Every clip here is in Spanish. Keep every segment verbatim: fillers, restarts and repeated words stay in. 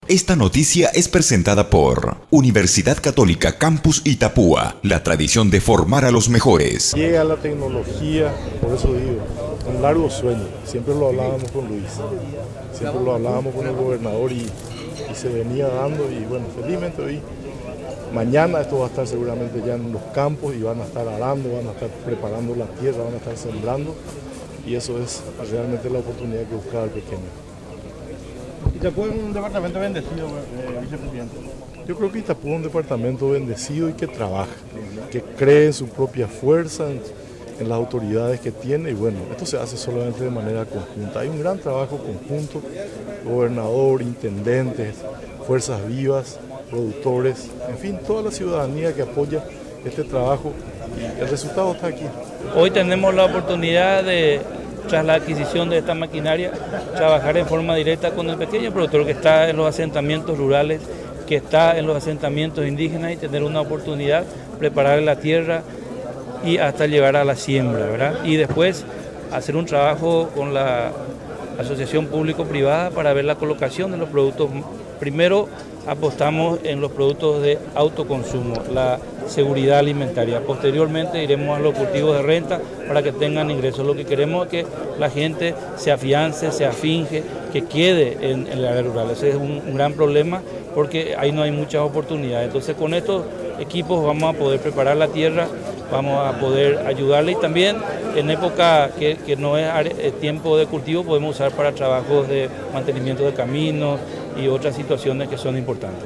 Esta noticia es presentada por Universidad Católica Campus Itapúa, la tradición de formar a los mejores. Llega la tecnología, por eso digo, un largo sueño. Siempre lo hablábamos con Luis, siempre lo hablábamos con el gobernador y, y se venía dando y bueno, felizmente hoy, mañana esto va a estar seguramente ya en los campos y van a estar arando, van a estar preparando la tierra, van a estar sembrando y eso es realmente la oportunidad que buscaba el pequeño. Itapúa es un departamento bendecido, eh, vicepresidente. Yo creo que Itapúa es un departamento bendecido y que trabaja, que cree en su propia fuerza, en, en las autoridades que tiene y bueno, esto se hace solamente de manera conjunta. Hay un gran trabajo conjunto, gobernador, intendentes, fuerzas vivas, productores, en fin, toda la ciudadanía que apoya este trabajo y el resultado está aquí. Hoy tenemos la oportunidad de, tras la adquisición de esta maquinaria, trabajar en forma directa con el pequeño productor que está en los asentamientos rurales, que está en los asentamientos indígenas y tener una oportunidad, preparar la tierra y hasta llegar a la siembra, ¿verdad? Y después hacer un trabajo con la asociación público-privada para ver la colocación de los productos. Primero apostamos en los productos de autoconsumo, la seguridad alimentaria. Posteriormente iremos a los cultivos de renta para que tengan ingresos. Lo que queremos es que la gente se afiance, se afinge, que quede en, en el área rural. Ese es un, un gran problema porque ahí no hay muchas oportunidades. Entonces con estos equipos vamos a poder preparar la tierra, vamos a poder ayudarle y también en época que, que no es tiempo de cultivo podemos usar para trabajos de mantenimiento de caminos y otras situaciones que son importantes.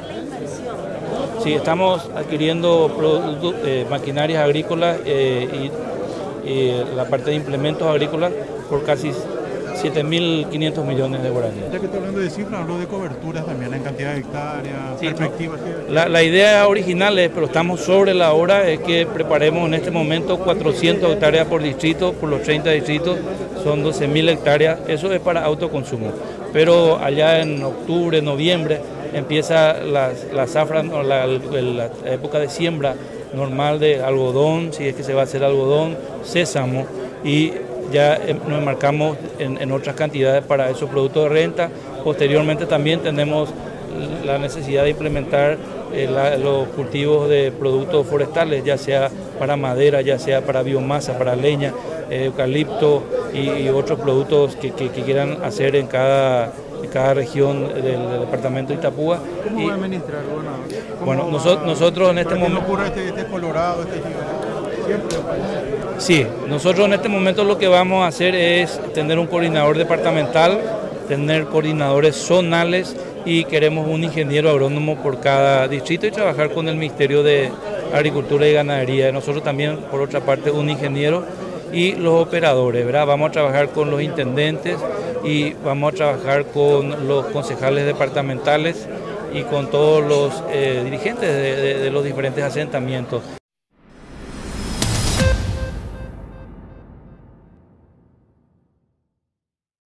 Sí, estamos adquiriendo productos, eh, maquinarias agrícolas eh, y, y la parte de implementos agrícolas por casi siete mil quinientos millones de guaraníes. Ya que está hablando de cifras, hablo de coberturas también en cantidad de hectáreas, sí, perspectivas. La, la idea original es, pero estamos sobre la hora, es que preparemos en este momento cuatrocientas hectáreas por distrito, por los treinta distritos, son doce mil hectáreas, eso es para autoconsumo. Pero allá en octubre, noviembre, empieza la, la zafra, la, la época de siembra normal de algodón, si es que se va a hacer algodón, sésamo, y ya nos enmarcamos en, en otras cantidades para esos productos de renta. Posteriormente también tenemos la necesidad de implementar eh, la, los cultivos de productos forestales, ya sea para madera, ya sea para biomasa, para leña, eh, eucalipto y, y otros productos que, que, que quieran hacer en cada, en cada región del, del departamento de Itapúa. ¿Cómo y, va a administrar? Bueno, bueno nosotros, nosotros en este momento... ¿Cómo ocurre este, este colorado, este siempre? Sí, nosotros en este momento lo que vamos a hacer es tener un coordinador departamental, tener coordinadores zonales y queremos un ingeniero agrónomo por cada distrito y trabajar con el Ministerio de Agricultura y Ganadería. Nosotros también, por otra parte, un ingeniero y los operadores, ¿verdad? Vamos a trabajar con los intendentes y vamos a trabajar con los concejales departamentales y con todos los eh, dirigentes de, de, de los diferentes asentamientos.